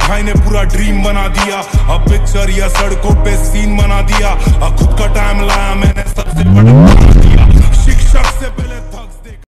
भाई ने पूरा ड्रीम बना दिया। अब पिक्चर या सड़कों पे सीन बना दिया। खुद का टाइम लाया मैंने